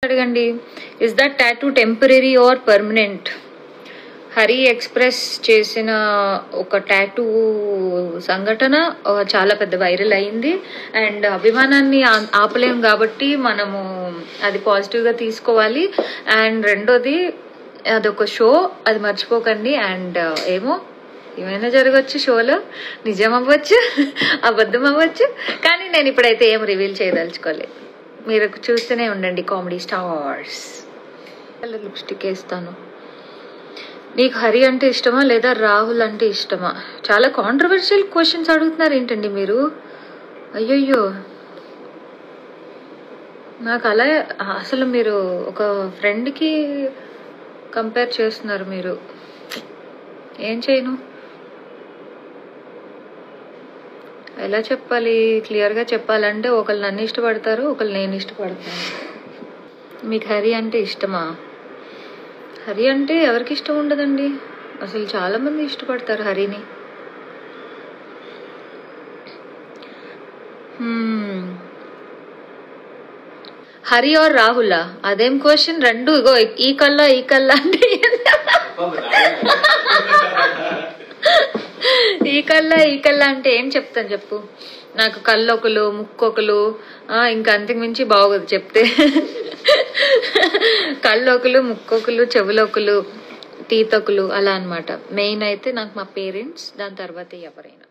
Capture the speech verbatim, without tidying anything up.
అడగండి. Is that tattoo temporary or permanent? Hari express చేసిన ఒక టాటూ సంఘటన చాలా పెద్ద వైరల్ అయింది. అండ్ అభిమానాన్ని ఆపలేం కాబట్టి మనము అది పాజిటివ్గా తీసుకోవాలి. అండ్ రెండోది అదొక షో, అది మర్చిపోకండి. అండ్ ఏమో ఏమైనా జరగచ్చు, షోలో నిజం అవ్వచ్చు, అబద్ధం అవ్వచ్చు. కానీ నేను ఇప్పుడైతే ఏం రివీల్ చేయదలుచుకోలేదు. మీరు చూస్తూనే ఉండండి కామెడీ స్టార్స్. లిప్స్టిక్ వేస్తాను. నీకు హరి అంటే ఇష్టమా లేదా రాహుల్ అంటే ఇష్టమా? చాలా కాంట్రవర్షియల్ క్వశ్చన్స్ అడుగుతున్నారు ఏంటండి మీరు? అయ్యయ్యో, నాకు అలా అసలు మీరు ఒక ఫ్రెండ్కి కంపేర్ చేస్తున్నారు. మీరు ఏం చేయను, ఎలా చెప్పాలి? క్లియర్గా చెప్పాలంటే ఒకళ్ళు నన్ను ఇష్టపడతారు, ఒకళ్ళు నేను ఇష్టపడతాను. మీకు హరి అంటే ఇష్టమా? హరి అంటే ఎవరికి ఇష్టం ఉండదండి, అసలు చాలా మంది ఇష్టపడతారు హరిని. హరి ఆర్ రాహులా? అదేం క్వశ్చన్? రెండు ఇగో ఈ కల్లా ఈ కల్లా అంటే ఈ కల్లా ఈ కల్లా అంటే ఏం చెప్తాను చెప్పు? నాకు కళ్ళొకలు, ముక్కొకలు, ఇంకా అంతకు మించి బాగోదు చెప్తే. కళ్ళొకలు, ముక్కొకలు, చెవులొకలు, టీతొకలు అలా అనమాట. మెయిన్ అయితే నాకు మా పేరెంట్స్, దాని తర్వాత ఎవరైనా.